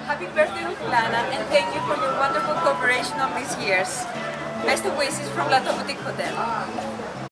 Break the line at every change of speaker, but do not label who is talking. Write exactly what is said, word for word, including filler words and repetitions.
Happy birthday, Lana, and thank you for your wonderful cooperation all these years. Best of wishes from Lato Boutique Hotel.